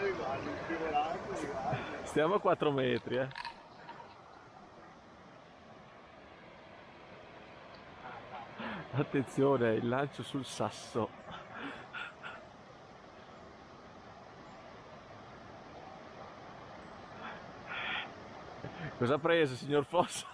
Stiamo a 4 metri, eh. Attenzione, il lancio sul sasso. Cosa ha preso, signor Fosso?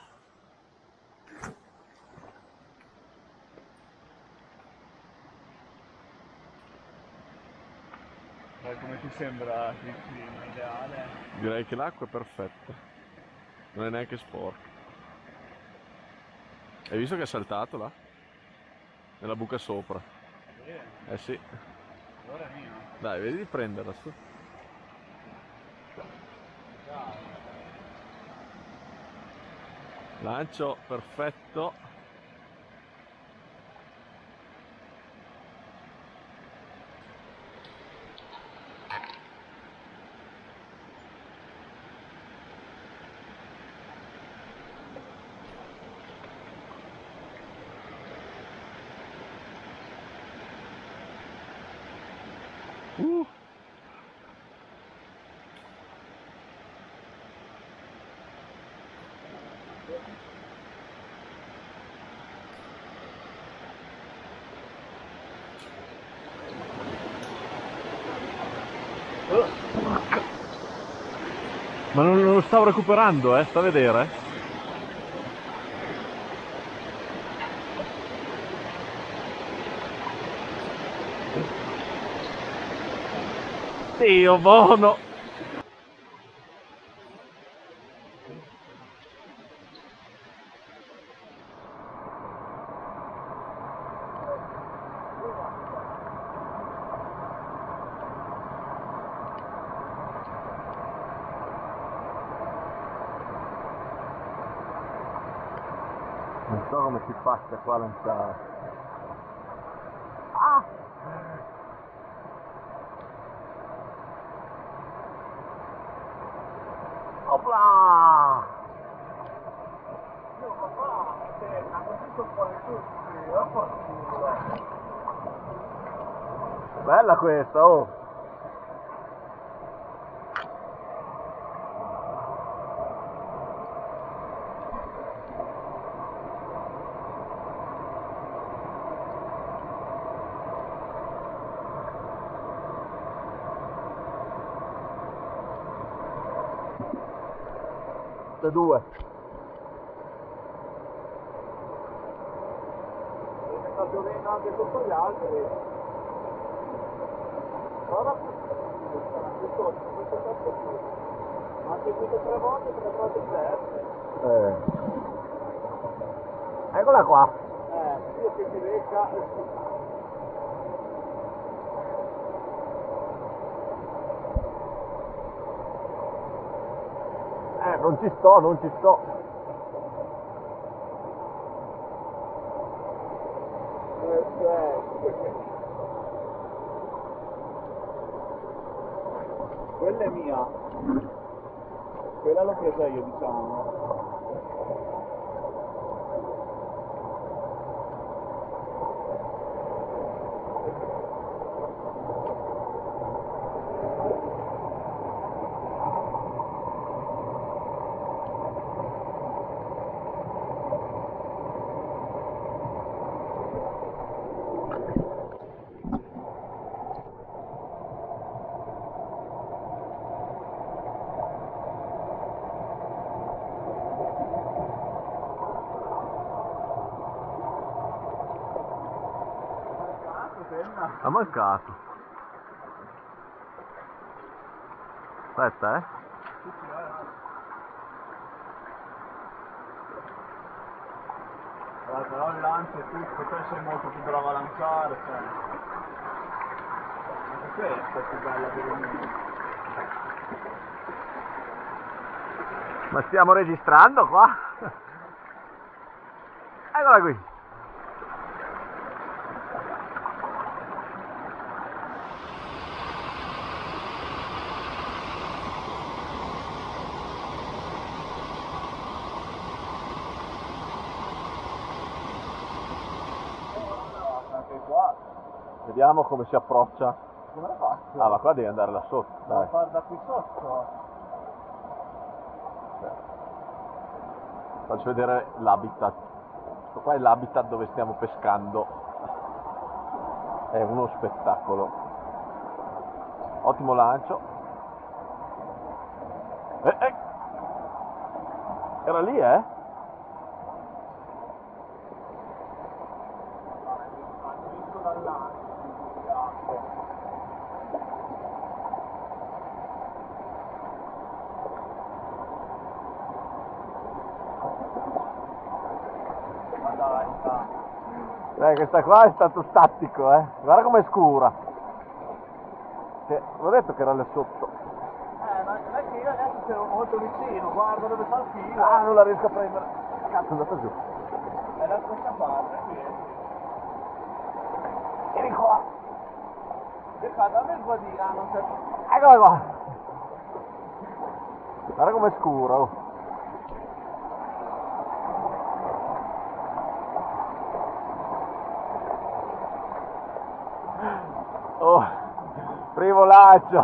Come ti sembra il clima ideale? Direi che l'acqua è perfetta, non è neanche sporca. Hai visto che è saltato là? Nella buca sopra. Eh sì. Allora è mio. Dai, vedi di prenderla su. Lancio perfetto. Uh. Ma non lo stavo recuperando, sta a vedere. Dio buono! Non so come si faccia qua a lanciare. Ah! Opla! Bella questa, oh! Le due. Sta piovendo anche sotto gli alberi. Prova ma ha seguito 3 volte diverse. Eccola qua. Io che ti becca. Non ci sto, non ci sto. Quella è mia. Quella l'ho presa io, diciamo. Ha mancato. Aspetta, Allora, però il lancio è tutto, te sei molto più bravo a lanciare, cioè. Anche questa è più bella per me. Ma stiamo registrando qua? Eccola qui. Vediamo come si approccia. Come la faccio? Ah, ma qua devi andare là sotto, Devo dai. fare da qui sotto. Faccio vedere l'habitat. Questo qua è l'habitat dove stiamo pescando. È uno spettacolo. Ottimo lancio. Era lì, eh? Finisco dall'alto. Ma dai, Questa qua è stato tattico, eh? Guarda com'è scura. L'ho detto che era là sotto. ma non è che io adesso sono molto vicino, guarda dove sta il filo. Ah, non la riesco a prendere. Cazzo, è andata giù. È da questa parte, qui. Vieni qua. Dammi il guadino, non c'è... Eccola qua. Guarda com'è scuro. Oh. Oh, primo lancio.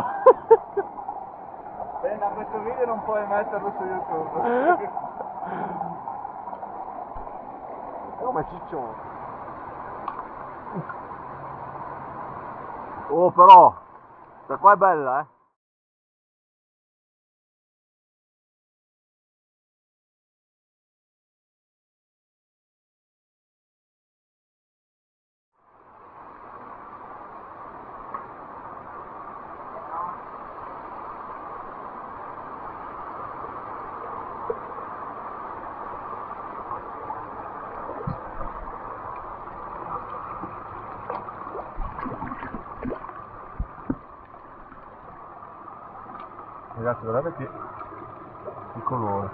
Da questo video non puoi metterlo su YouTube. Come ciccione. Oh, però, questa qua è bella, eh. Ragazzi, guardate che colore.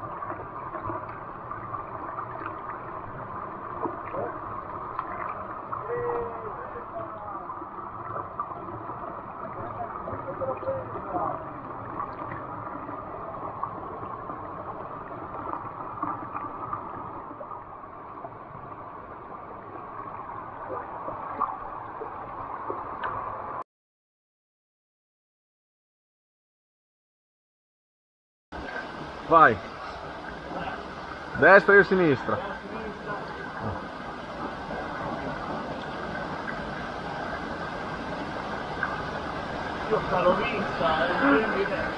Vai. Destra e sinistra. Io l'ho vista, quindi